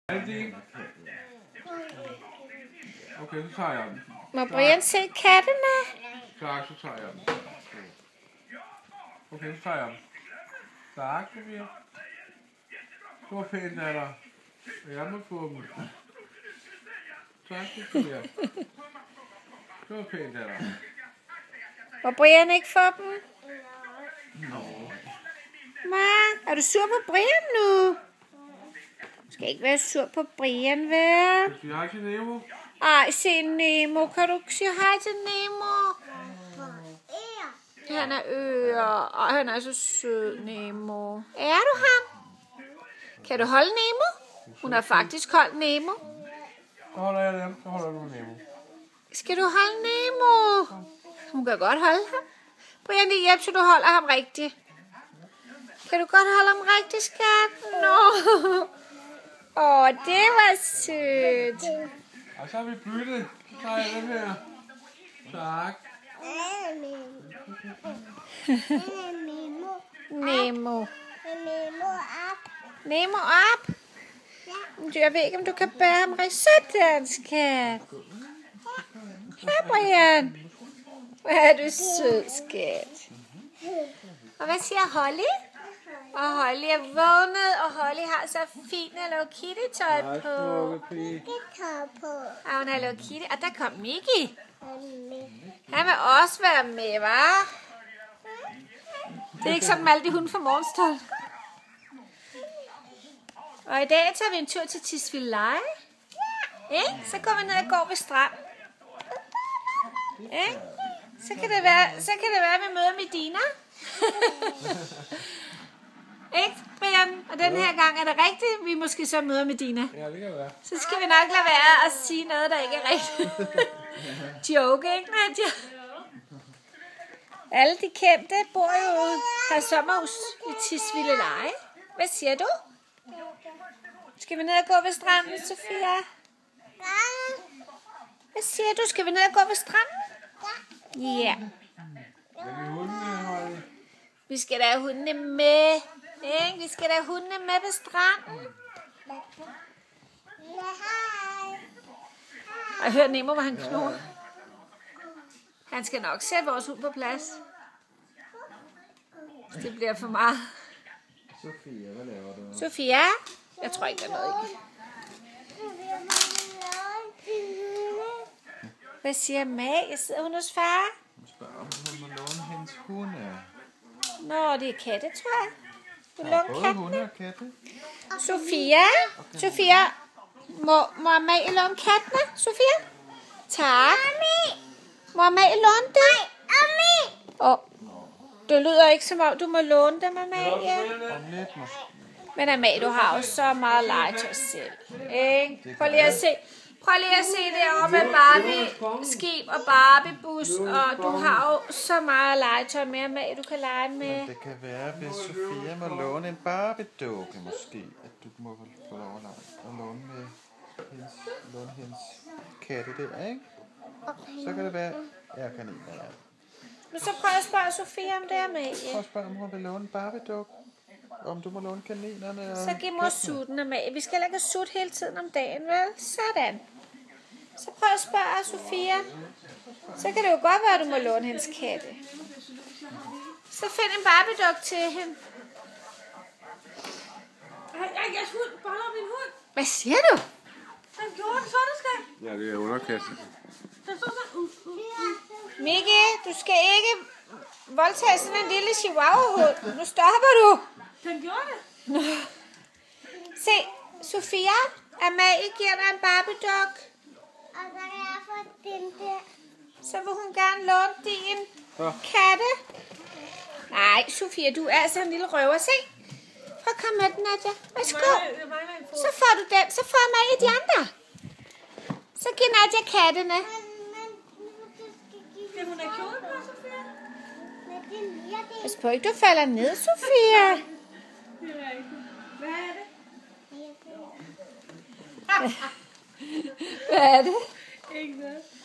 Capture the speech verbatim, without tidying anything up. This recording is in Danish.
Er det din? Okay, så tager jeg den. Må Brian se kattene? Tak, så tager jeg den. Okay, så tager jeg den. Tak, Sofia. Det var pænt af dig. Jeg må få dem. Tak, Sofia. Det var pænt af dig. Må Brian ikke få dem? Nå. Ma, er du sur på Brian nu? Du skal ikke være sur på Brian, vel? Skal vi hej til Nemo? Ej, se Nemo. Kan du sige hej til Nemo? Han er øer, og han er så sød, Nemo. Er du ham? Kan du holde Nemo? Hun har faktisk holdt Nemo. Så holder jeg dem, så holder du Nemo. Skal du holde Nemo? Hun kan godt holde ham. Brian, det hjælp, så du holder ham rigtigt. Kan du godt holde ham rigtigt, skat? Nå. Åh, det var sødt. Og så har vi byttet. Så tager jeg dem her. Tak. Nemo. Nemo op. Jeg ved ikke, om du kan bære ham rigtig. Sådan, skat. Ja, Brian. Hvor er du sød, skat. Og hvad siger Holly? Og Holly er vågnet, og Holly har så fint Hello Kitty-tøj på. Og hun har Hello Kitty. Og der kom Mickey. Han vil også være med, hva'? Det er ikke sådan med alle de hunde fra Morgenstund. Og i dag tager vi en tur til Tisvildeleje. Ikke? Så går vi ned og går ved strand. Ikke? Så kan det være, så kan det være, at vi møder Medina. Ikke, Brian? Og den her gang er det rigtigt, vi måske så møder Medina. Ja, det kan være. Så skal vi nok lade være at sige noget, der ikke er rigtigt. Joke, ikke, Nadia? Alle de kendte bor jo her sommerhus i Tisvildeleje. Hvad siger du? Skal vi ned og gå ved stranden, Sofia? Hvad siger du? Skal vi ned og gå ved stranden? Ja. Skal vi hundene, Holly? Vi skal da have hundene med. Ikke? Vi skal da have hundene med ved stranden. Og jeg hører Nemo, hvor han knurrer. Han skal nok sætte vores hund på plads. Det bliver for meget. Sofia, hvad laver du? Sofia? Jeg tror ikke, der er noget i. Hvad siger Mag? Jeg sidder hun hos far. Hun spørger, om hun må låne hendes hunde. Nå, det er katte, tror jeg. Du Ja, låner både katte. hunde og katte. Sofia? Sofia? Må, må Amalie låne kattene? Sofia? Tak. Må Amalie låne dem? Åh, oh, det lyder ikke som om, du må låne dem, Amalie. Om lidt måske. Men Amalie, du har jo så meget legetøj selv. Ikke? Prøv lige at se. Prøv lige at se derovre med Barbie-skib og Barbie-bus. Og du har jo så meget legetøj med, Amalie, du kan lege med. Det kan være, hvis Sofia må låne en Barbie-dukke måske, at du må få lov at lege og låne med hendes, låne hendes katte der, ikke? Så kan det være, jeg kan ikke være. Nu så prøv at spørge Sofia om det, Amalie. Prøv at spørge, om hun vil låne en Barbie-dukke. Om du må låne kaninerne og Så giv mor sutten, Amalie. Vi skal heller ikke sutte hele tiden om dagen, vel? Sådan. Så prøv at spørge Sofia. Så kan det jo godt være, at du må låne hendes katte. Så find en Barbie-dukke til hende. Jeg hund, boller min hund. Hvad siger du? Han gjorde det, så det skal. Ja, det er underkastet. Den stod sådan. Uh, uh, uh. Mikke, du skal ikke voldtage sådan en lille chihuahua-hund. Nu stopper du. Den gjorde det. Se, Sofia, Amalie giver dig en Barbie-dukke. Og så kan jeg få den der. Så vil hun gerne låne din Ja. katte. Nej, Sofia, du er altså en lille røver. Se. Prøv at komme med den, Nadia. Værsgo. Jeg mangler en fod. Så får du den. Så får Amalie de andre. Så giv Nadia kattene. Men, men, du skal give Skal hun have kjole på, Sofia? med det mere det. Pas på ikke, du falder ned, Sofia. Det er rigtigt. Hvad er det? Hvad er det? Ikke noget.